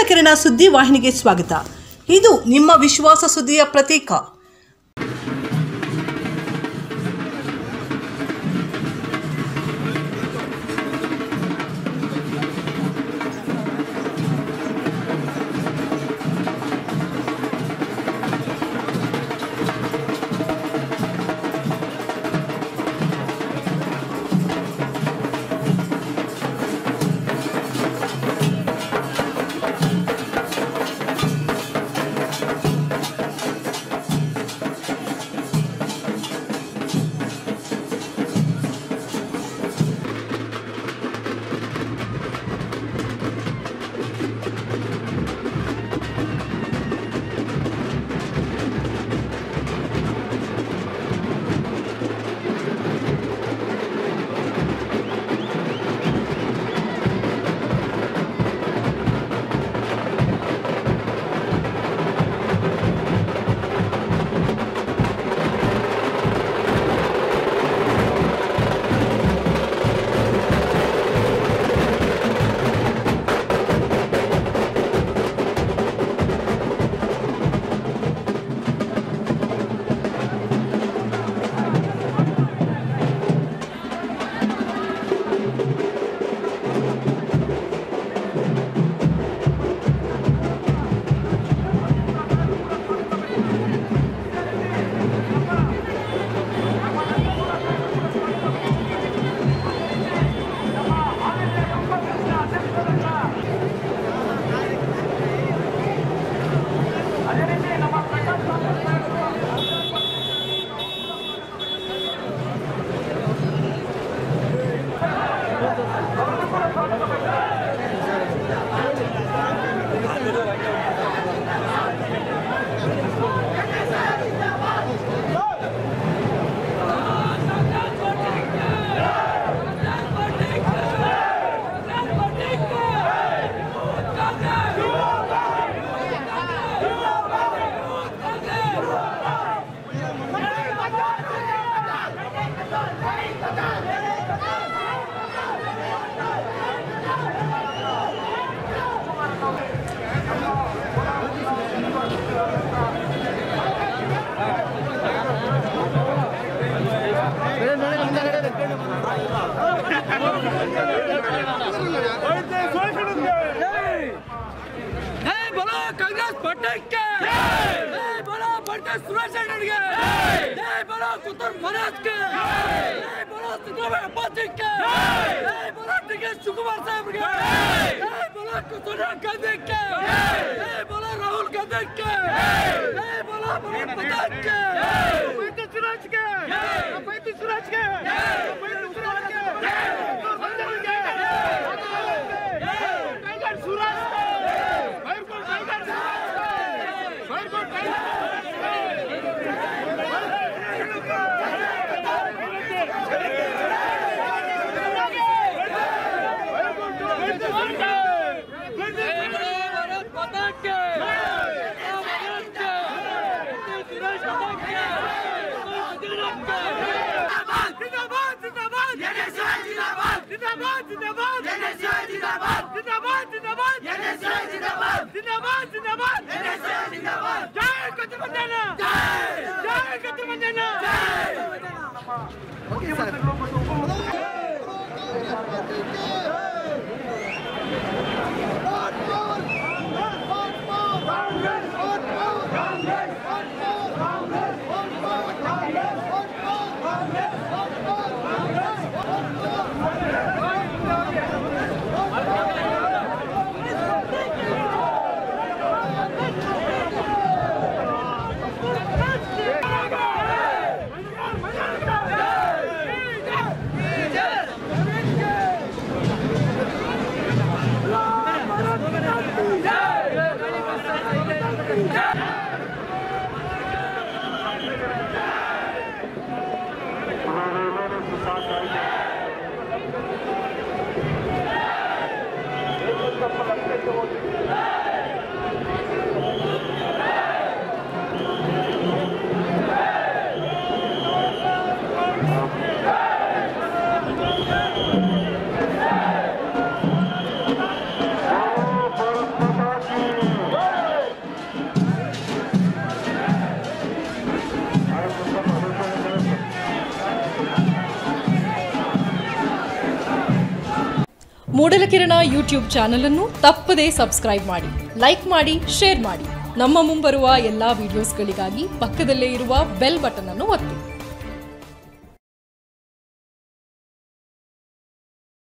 ಕಿರಣ ಸುದ್ದಿ ವಾಹಿನಿಗೆ ಸ್ವಾಗತ. ಇದು ನಿಮ್ಮ ವಿಶ್ವಾಸ ಸುದ್ದಿಯ ಪ್ರತೀಕ. कांग्रेस पार्टी के जय बोलो बंटे सुरेश रेड्डी के जय बोलो कुतुब महाराज के जय बोलो सिद्धरामैया पार्टी के जय बोलो डी.के. शिवकुमार साहब के जय बोलो सोनिया गांधी के जय बोलो राहुल गांधी के जय बोलो मनोहर प्रताप के बंटे सुरेश के बंटे सुरेश के Bante Suresh K tiger Suresh Moodalakirana YouTube channel ಅನ್ನು ತಪ್ಪದೇ ಸಬ್ಸ್ಕ್ರೈಬ್ ಮಾಡಿ, ಲೈಕ್ ಮಾಡಿ, ಶೇರ್ ಮಾಡಿ. ನಮ್ಮ ಮುಂಬರುವ ಎಲ್ಲಾ ವಿಡಿಯೋಸ್ಗಳಿಗಾಗಿ ಪಕ್ಕದಲ್ಲೇ ಇರುವ ಬೆಲ್ ಬಟನ್ ಅನ್ನು ಒತ್ತಿ.